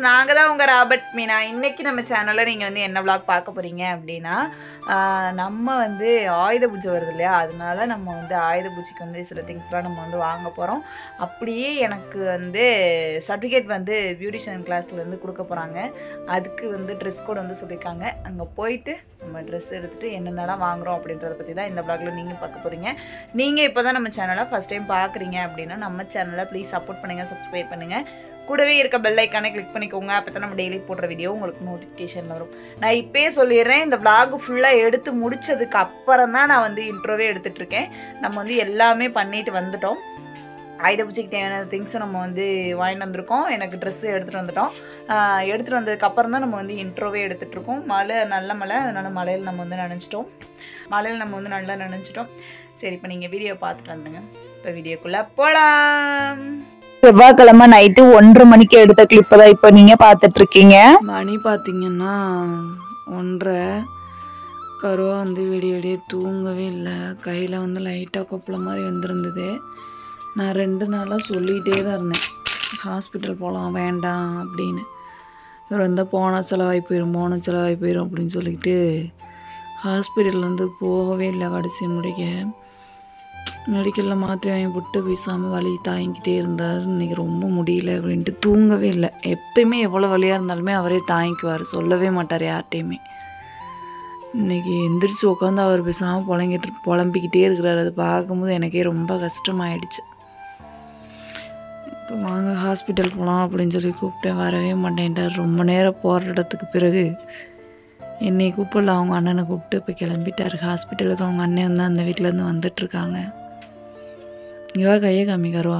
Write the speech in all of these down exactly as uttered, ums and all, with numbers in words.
நாங்கள் தான் உங்கள் ராபர்ட் மீனா. இன்றைக்கி நம்ம சேனலில் நீங்கள் வந்து என்ன vlog பார்க்க போகிறீங்க அப்படின்னா, நம்ம வந்து ஆயுத பூஜை வருது இல்லையா, அதனால நம்ம வந்து ஆயுத பூஜைக்கு வந்து சில திங்ஸ்லாம் நம்ம வந்து வாங்க போகிறோம். அப்படியே எனக்கு வந்து சர்டிஃபிகேட் வந்து பியூட்டிஷியன் கிளாஸ்லேருந்து கொடுக்க போகிறாங்க. அதுக்கு வந்து ட்ரெஸ் கோட் வந்து சொல்லியிருக்காங்க. அங்கே போயிட்டு நம்ம ட்ரெஸ் எடுத்துகிட்டு என்னென்னலாம் வாங்குகிறோம் அப்படின்றத பற்றி தான் இந்த vlogல நீங்கள் பார்க்க போகிறீங்க. நீங்கள் இப்போ தான் நம்ம சேனலை ஃபஸ்ட் டைம் பார்க்குறீங்க அப்படின்னா நம்ம சேனலை ப்ளீஸ் சப்போர்ட் பண்ணுங்கள், சப்ஸ்கிரைப் பண்ணுங்கள். கூடவே இருக்க பெல் ஐக்கானை கிளிக் பண்ணிக்கோங்க. அப்போ தான் நம்ம டெய்லி போடுற வீடியோ உங்களுக்கு நோட்டிஃபிகேஷனில் வரும். நான் இப்போயே சொல்லிடுறேன், இந்த vlog ஃபுல்லாக எடுத்து முடித்ததுக்கு அப்புறம் தான் நான் வந்து இன்ட்ரோவே எடுத்துகிட்ருக்கேன். நம்ம வந்து எல்லாமே பண்ணிட்டு வந்துட்டோம். ஆயுத பூஜைக்கு தேவையான திங்ஸும் நம்ம வந்து வாங்கிட்டு வந்திருக்கோம். எனக்கு ட்ரெஸ்ஸு எடுத்துகிட்டு வந்துட்டோம். எடுத்துகிட்டு வந்ததுக்கப்புறம் தான் நம்ம வந்து இன்ட்ரோவே எடுத்துகிட்ருக்கோம். மழை நல்ல மழை, அதனால் மழையில் நம்ம வந்து நினச்சிட்டோம் மழையில் நம்ம வந்து நல்லா நினச்சிட்டோம். சரி, இப்போ நீங்கள் வீடியோ பார்த்துட்டு வந்துடுங்க. இப்போ வீடியோக்குள்ளே போகலாம். செவ்வாய்க்கிழமை நைட்டு ஒன்றரை மணிக்கு எடுத்த கிளிப்பை தான் இப்போ நீங்கள் பார்த்துட்டு இருக்கீங்க. மணி பார்த்தீங்கன்னா ஒன்றரை. கருவா வந்து விடிய விடிய தூங்கவே இல்லை. கையில் வந்து லைட்டாக கொப்பள மாதிரி வந்துருந்தது. நான் ரெண்டு நாளாக சொல்லிகிட்டே தான் இருந்தேன், ஹாஸ்பிட்டல் போகலாம் வேண்டாம் அப்படின்னு. இவர் வந்து போனால் செலவாகி போயிடும் போனால் செலவாகி போயிடும் அப்படின்னு சொல்லிட்டு ஹாஸ்பிட்டல் வந்து போகவே இல்லை. கடைசி முடிக்க மெடிக்கலில் மாத்திரை வாங்கி போட்டு பேசாமல் வலி தாங்கிக்கிட்டே இருந்தார். இன்றைக்கி ரொம்ப முடியல அப்படின்ட்டு தூங்கவே இல்லை. எப்பயுமே எவ்வளோ வலியாக இருந்தாலுமே அவரே தாங்கிக்குவார், சொல்லவே மாட்டார் யார்கிட்டையுமே. இன்றைக்கி எந்திரிச்சு உட்காந்து அவர் பேசாமல் புலங்கிட்டு புலம்பிக்கிட்டே இருக்கிறார். அதை பார்க்கும்போது எனக்கே ரொம்ப கஷ்டமாயிடுச்சு. இப்போ வாங்க ஹாஸ்பிட்டல் போகலாம் அப்படின்னு சொல்லி கூப்பிட்டேன், வரவே மாட்டேன்ட்டார். ரொம்ப நேரம் போராட்டத்துக்கு பிறகு என்னை கூப்பிடல, அவங்க அண்ணனை கூப்பிட்டு இப்போ கிளம்பிட்டார் ஹாஸ்பிட்டலுக்கு. அவங்க அண்ணன் வந்து அந்த வீட்டிலேருந்து வந்துட்டுருக்காங்க. இவா கையை காமிக்காருவா.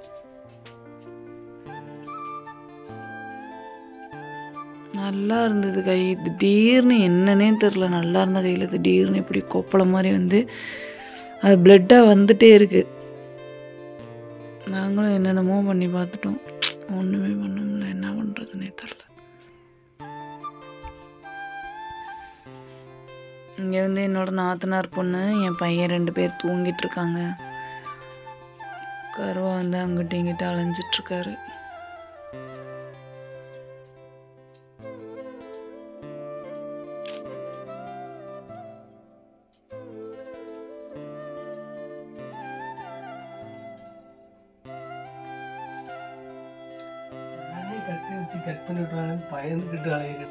நல்லா இருந்தது கை, திடீர்னு என்னன்னே தெரில, நல்லா இருந்த கையில் திடீர்னு இப்படி கொப்பளம் மாதிரி வந்து அது பிளட்டாக வந்துட்டே இருக்குது. நாங்களும் என்னென்னமோ பண்ணி பார்த்துட்டோம், ஒன்றுமே பண்ண முடியல. என்ன பண்ணுறதுன்னே தெரில. இங்கே வந்து என்னோட நாத்தனார் பொண்ணு, என் பையன் ரெண்டு பேர் தூங்கிட்டு இருக்காங்க. கருவா வந்து அங்கிட்ட இங்கிட்ட அலைஞ்சிட்ருக்காரு. கட்டி வச்சு கட் பண்ணி விட்டுறாங்க, பயந்துக்கிட்டு அலையுது.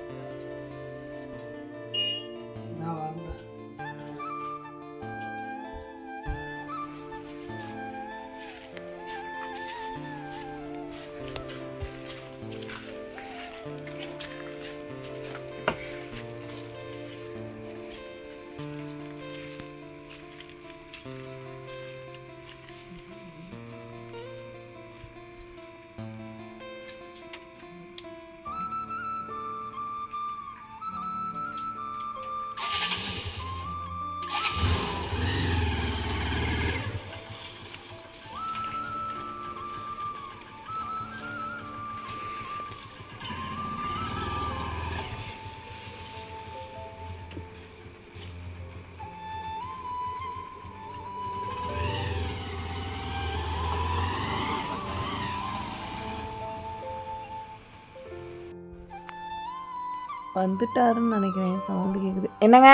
வந்துட்டாருன்னு நினைக்கிறேன், சவுண்டு கேட்குது. என்னங்க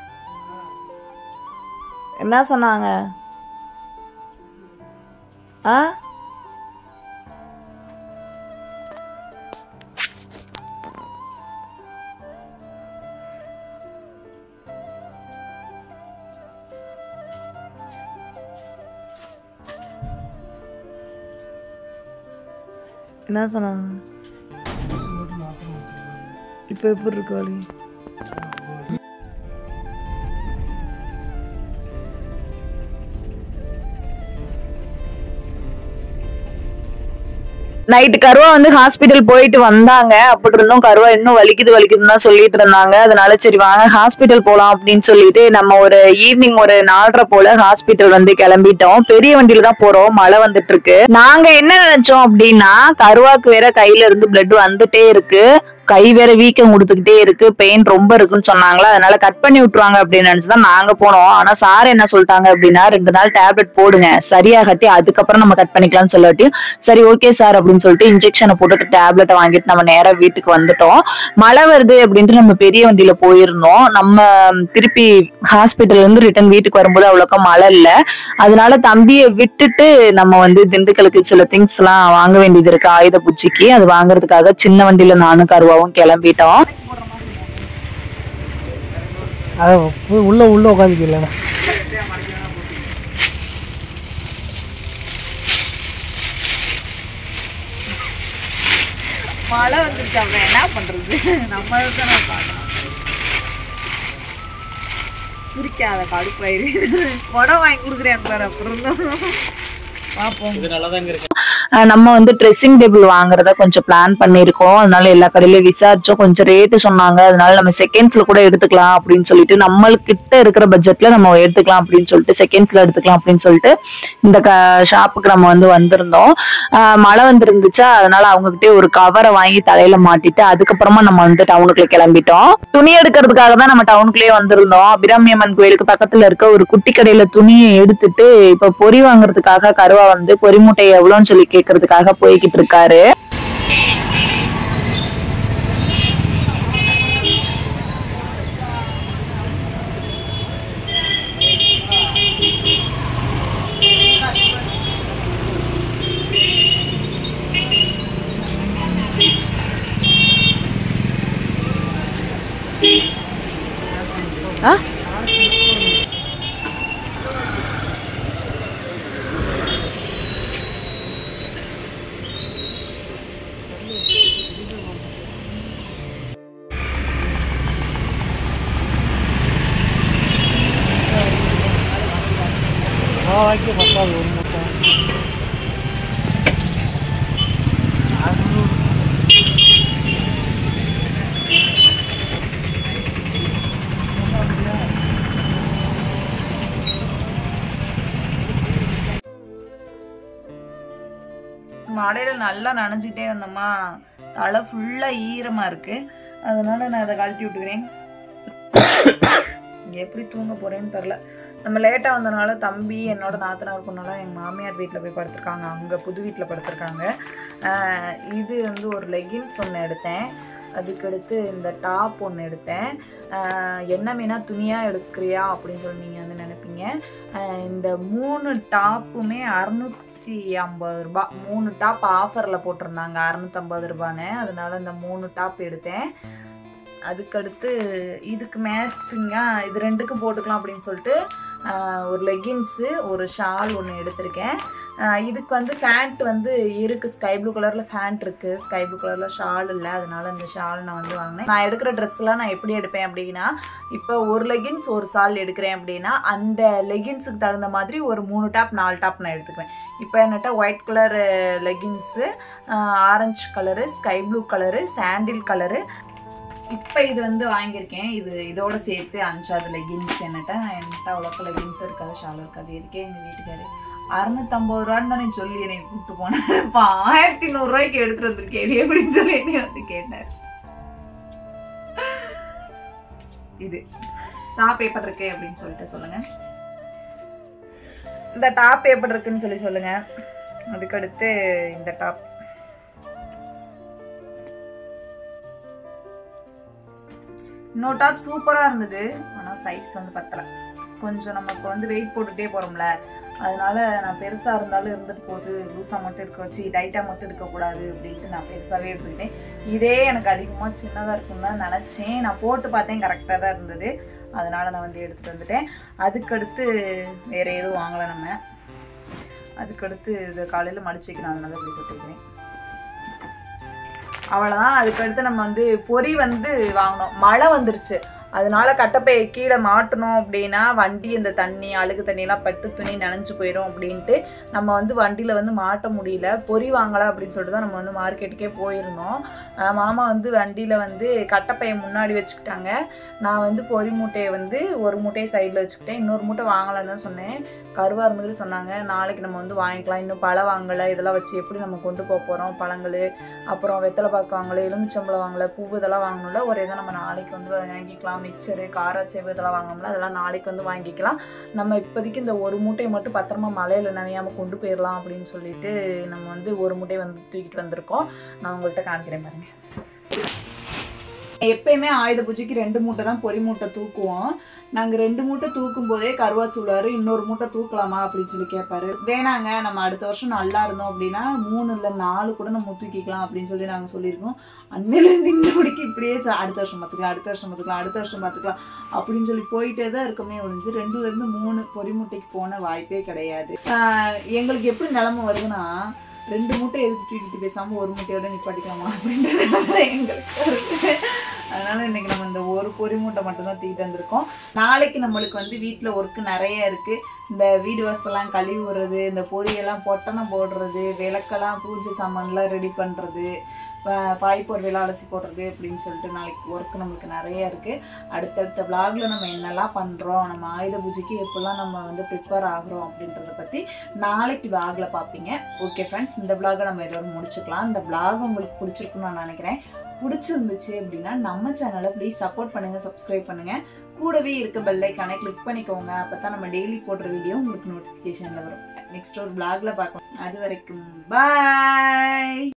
என்ன சொன்னாங்க? ஆ என்ன சொன்னாங்க? இப்போ எப்படி இருக்கு வலி? நைட்டு கருவா வந்து ஹாஸ்பிட்டல் போயிட்டு வந்தாங்க. அப்படி இருந்தும் கருவா இன்னும் வலிக்குது வலிக்குதுன்னு தான் சொல்லிட்டு இருந்தாங்க. அதனால சரி வாங்க ஹாஸ்பிட்டல் போலாம் அப்படின்னு சொல்லிட்டு நம்ம ஒரு ஈவினிங் ஒரு நாலரை போல ஹாஸ்பிட்டல் வந்து கிளம்பிட்டோம். பெரிய வண்டியில தான் போறோம், மழை வந்துட்டு இருக்கு. நாங்க என்ன நினைச்சோம் அப்படின்னா, கருவாக்கு வேற கையில இருந்து பிளட் வந்துட்டே இருக்கு, கை வேற வீக்கம் கொடுத்துக்கிட்டே இருக்கு, பெயின் ரொம்ப இருக்குன்னு சொன்னாங்களா, அதனால கட் பண்ணி விட்டுருவாங்க அப்படின்னு நினைச்சுதான் நாங்க போனோம். ஆனா சார் என்ன சொல்லிட்டாங்க அப்படின்னா, ரெண்டு நாள் டேப்லெட் போடுங்க, சரியாகட்டி அதுக்கப்புறம் நம்ம கட் பண்ணிக்கலாம்னு சொல்லாட்டி, சரி ஓகே சார் அப்படின்னு சொல்லிட்டு இன்ஜெக்ஷனை போட்டுட்டு டேப்லெட்டை வாங்கிட்டு நம்ம நேரா வீட்டுக்கு வந்துட்டோம். மழை வருது அப்படின்ட்டு நம்ம பெரிய வண்டியில போயிருந்தோம். நம்ம திருப்பி ஹாஸ்பிட்டல்ல இருந்து ரிட்டர்ன் வீட்டுக்கு வரும்போது அவ்வளோக்கா மழை இல்லை. அதனால தம்பியை விட்டுட்டு நம்ம வந்து திண்டுக்கலுக்கு சில திங்ஸ் எல்லாம் வாங்க வேண்டியது இருக்கு ஆயுத பூஜைக்கு. அது வாங்குறதுக்காக சின்ன வண்டியில நானும் கருவாவும் கிளம்பிட்டோம். உள்ள உள்ள உட்காந்துக்கல மழை வந்துருச்சு, அப்புறம் என்ன பண்றது, நம்ம தானே பார்க்கணும். சிரிக்காத கடுப்பாயிரு, குடம் வாங்கி கொடுக்குறேன் பாரு. அப்புறம் பார்ப்போம். இது நல்லா தாங்க இருக்கு. நம்ம வந்து ட்ரெஸ்ஸிங் டேபிள் வாங்குறத கொஞ்சம் பிளான் பண்ணிருக்கோம். அதனால எல்லா கடையிலயும் விசாரிச்சோம், கொஞ்சம் ரேட்டு சொன்னாங்க. அதனால நம்ம செகண்ட்ஸ்ல கூட எடுத்துக்கலாம் அப்படின்னு சொல்லிட்டு, நம்மள்கிட்ட இருக்கிற பட்ஜெட்ல நம்ம எடுத்துக்கலாம் அப்படின்னு சொல்லிட்டு செகண்ட்ஸ்ல எடுத்துக்கலாம் அப்படின்னு சொல்லிட்டு இந்த ஷாப்புக்கு நம்ம வந்து வந்திருந்தோம். ஆஹ் மழை வந்துருந்துச்சா, அதனால அவங்ககிட்டயே ஒரு கவரை வாங்கி தலையில மாட்டிட்டு அதுக்கப்புறமா நம்ம வந்து டவுனுக்குள்ள கிளம்பிட்டோம். துணி எடுக்கிறதுக்காக தான் நம்ம டவுனுக்குள்ளேயே வந்திருந்தோம். அபிராமி அம்மன் கோயிலுக்கு பக்கத்துல இருக்க ஒரு குட்டி கடையில துணியை எடுத்துட்டு இப்ப பொறி வாங்குறதுக்காக கருவா வந்து பொறி மூட்டை எவ்வளோன்னு சொல்லி கேட்கறதுக்காக போய்கிட்டு இருக்காரு. ஆ வாங்கி பத்தாது ஒரு மூட்டை மழையில நல்லா நனைஞ்சிட்டே வந்தோமா, தலை ஃபுல்லா ஈரமா இருக்கு. அதனால நான் அதை கழட்டி விட்டுக்கிறேன். எப்படி தூங்க போறேன்னு தெரில. நம்ம லேட்டாக வந்தனால தம்பி என்னோட நாத்தனார் பொண்ணால எங்கள் மாமியார் வீட்டில் போய் படுத்திருக்காங்க, அங்கே புது வீட்டில் படுத்திருக்காங்க. இது வந்து ஒரு லெகின்ஸ் ஒன்று எடுத்தேன், அதுக்கடுத்து இந்த டாப் ஒன்று எடுத்தேன். என்ன மீனா துணியாக எடுக்கிறியா அப்படின்னு சொல்லி நீங்கள் வந்து நினைப்பீங்க. இந்த மூணு டாப்புமே அறுநூற்றி ஐம்பது ரூபா, மூணு டாப் ஆஃபரில் போட்டிருந்தாங்க அறுநூற்றம்பது ரூபான்னு. அதனால இந்த மூணு டாப் எடுத்தேன். அதுக்கடுத்து இதுக்கு மேட்சிங்காக இது ரெண்டுக்கும் போட்டுக்கலாம் அப்படின்னு சொல்லிட்டு ஒரு லெகின்ஸு ஒரு ஷால் ஒன்று எடுத்திருக்கேன். இதுக்கு வந்து ஃபேண்ட் வந்து இருக்குது, ஸ்கை ப்ளூ கலரில் ஃபேண்ட் இருக்குது, ஸ்கை ப்ளூ கலரில் ஷால் இல்லை. அதனால இந்த ஷால் நான் வந்து வாங்கினேன். நான் எடுக்கிற ட்ரெஸ்லாம் நான் எப்படி எடுப்பேன் அப்படின்னா, இப்போ ஒரு லெகின்ஸ் ஒரு ஷால் எடுக்கிறேன் அப்படின்னா அந்த லெகின்ஸுக்கு தகுந்த மாதிரி ஒரு மூணு டாப் நாலு டாப் நான் எடுத்துக்குவேன். இப்போ என்கிட்ட white colour leggings, orange colour, sky blue colour, sandal colour, இப்போ இது வந்து வாங்கியிருக்கேன். இது இதோட சேர்த்து அஞ்சாவது லெகின்ஸ். என்னட்ட என்கிட்ட அவ்வளோக்கு லெகின்ஸ் இருக்காது, ஷால் இருக்காது. இதுக்கே எங்கள் வீட்டுக்காரு அறுநூத்தம்பது ரூபான்னு தானே சொல்லி என்னை கூப்பிட்டு போனேன். இப்போ ஆயிரத்தி நூறுரூவாய்க்கு எடுத்துட்டு வந்துருக்கேன் அப்படின்னு சொல்லி என்னை வந்து கேட்டார். இது டாப் எப்படி இருக்கு அப்படின்னு சொல்லிட்டு சொல்லுங்க. இந்த டாப் எப்படி இருக்குன்னு சொல்லி சொல்லுங்க. அதுக்கடுத்து இந்த டாப் இன்னொரு டாப் சூப்பராக இருந்தது, ஆனால் சைஸ் வந்து பத்தலை. கொஞ்சம் நமக்கு வந்து வெயிட் போட்டுகிட்டே போகிறோம்ல, அதனால நான் பெருசாக இருந்தாலும் இருந்துட்டு போகுது, லூஸாக மட்டும் எடுக்க வச்சு டைட்டாக மட்டும் எடுக்கக்கூடாது அப்படின்ட்டு நான் பெருசாகவே எடுத்துக்கிட்டேன். இதே எனக்கு அதிகமாக சின்னதாக இருக்குன்னு தான் நினச்சேன். நான் போட்டு பார்த்தேன், கரெக்டாக தான் இருந்தது. அதனால நான் வந்து எடுத்துகிட்டு வந்துட்டேன். அதுக்கடுத்து வேறு எதுவும் வாங்கலை நம்ம. அதுக்கடுத்து இது காலையில் மடிச்சு வைக்கணும், அதனால இப்படி சுற்றிக்கிறேன். அவ்வளோதான். அதுக்கடுத்து நம்ம வந்து பொரி வந்து வாங்கினோம். மழை வந்துருச்சு, அதனால கட்டப்பையை கீழே மாட்டணும் அப்படின்னா வண்டி இந்த தண்ணி அழுகு தண்ணியெல்லாம் பட்டு துணி நனைஞ்சு போயிடும் அப்படின்ட்டு நம்ம வந்து வண்டியில் வந்து மாட்ட முடியல. பொறி வாங்கலாம் அப்படின்னு சொல்லிட்டு தான் நம்ம வந்து மார்க்கெட்டுக்கே போயிருந்தோம். மாமா வந்து வண்டியில் வந்து கட்டப்பையை முன்னாடி வச்சுக்கிட்டாங்க. நான் வந்து பொறி மூட்டையை வந்து ஒரு மூட்டையை சைடில் வச்சுக்கிட்டேன். இன்னொரு மூட்டை வாங்கலான்னு தான் சொன்னேன். கருவாக இருந்தது சொன்னாங்க நாளைக்கு நம்ம வந்து வாங்கிக்கலாம், இன்னும் பழம் வாங்கலை, இதெல்லாம் வச்சு எப்படி நம்ம கொண்டு போக போகிறோம், பழங்கள் அப்புறம் வெத்தலை பாக்கு வாங்கலை, எலுமிச்சம்பழம் வாங்கலை, பூ இதெல்லாம் வாங்கணும்ல, ஒரே தான் நம்ம நாளைக்கு வந்து வாங்கிக்கலாம். மிக்சரு காராச்சேவு இதெல்லாம் வாங்கணும்ல, அதெல்லாம் நாளைக்கு வந்து வாங்கிக்கலாம். நம்ம இப்போதைக்கு இந்த ஒரு மூட்டையை மட்டும் பத்திரமா மலையில் நனையாமல் கொண்டு போயிடலாம் அப்படின்னு சொல்லிட்டு நம்ம வந்து ஒரு மூட்டையை வந்து தூக்கிட்டு வந்திருக்கோம். நான் உங்கள்கிட்ட காமிக்கிறேன் பாருங்க. எப்பயுமே ஆயுத பூஜைக்கு ரெண்டு மூட்டை தான் பொறி மூட்டை தூக்குவோம். நாங்கள் ரெண்டு மூட்டை தூக்கும் போதே கருவா சொல்லுவார், இன்னொரு மூட்டை தூக்கலாமா அப்படின்னு சொல்லி கேட்பாரு. வேணாங்க, நம்ம அடுத்த வருஷம் நல்லா இருந்தோம் அப்படின்னா மூணு இல்லை நாலு கூட நம்ம தூக்கிக்கலாம் அப்படின்னு சொல்லி நாங்கள் சொல்லியிருக்கோம். அன்னையிலேருந்து இன்னும் பிடிக்க இப்படியே அடுத்த வருஷம் பார்த்துக்கலாம் அடுத்த வருஷம் பார்த்துக்கலாம் அடுத்த வருஷம் பார்த்துக்கலாம் அப்படின்னு சொல்லி போயிட்டே தான் இருக்குமே ஒழிஞ்சு ரெண்டுலேருந்து மூணு பொறி மூட்டைக்கு போன வாய்ப்பே கிடையாது. எங்களுக்கு எப்படி நிலைமை வருதுன்னா, ரெண்டு மூட்டை எதுக்கு தூக்கிட்டு பேசாமல் ஒரு மூட்டையோட நிப்பாட்டிக்கலாமா அப்படின்றதுனால எங்களுக்கு வருது. அதனால இன்னைக்கு நம்ம இந்த ஒரு பொறி மூட்டை மட்டும்தான் தூக்கிட்டு வந்திருக்கோம். நாளைக்கு நம்மளுக்கு வந்து வீட்டில் ஒர்க்கு நிறைய இருக்கு. இந்த வீடு வாசலாம் கழுவி விடுறது, இந்த பொரியெல்லாம் பொட்டணம் போடுறது, விளக்கெல்லாம் பூஜை சாமான்லாம் ரெடி பண்ணுறது, பாய்ப்பொருவெல்லாம் அலசி போடுறது அப்படின்னு சொல்லிட்டு நாளைக்கு ஒர்க்கு நம்மளுக்கு நிறைய இருக்குது. அடுத்தடுத்த விளாகில் நம்ம என்னெல்லாம் பண்ணுறோம், நம்ம ஆயுத பூஜைக்கு எப்பெல்லாம் நம்ம வந்து ப்ரிப்பேர் ஆகிறோம் அப்படின்றத பற்றி நாளைக்கு விளாகில் பார்ப்பீங்க. ஓகே ஃப்ரெண்ட்ஸ், இந்த விளாகை நம்ம இதோட முடிச்சுக்கலாம். இந்த விளாக் உங்களுக்கு பிடிச்சிருக்குன்னு நான் நினைக்கிறேன். பிடிச்சிருந்துச்சு அப்படின்னா நம்ம சேனலை ப்ளீஸ் சப்போர்ட் பண்ணுங்கள், சப்ஸ்கிரைப் பண்ணுங்கள். கூடவே இருக்க பெல் ஐக்கானை கிளிக் பண்ணிக்கோங்க. அப்போ தான் நம்ம டெய்லி போடுற வீடியோ உங்களுக்கு நோட்டிஃபிகேஷனில் வரும். நெக்ஸ்ட் ஒரு விளாகில் பார்க்கலாம். அது வரைக்கும் பாய்.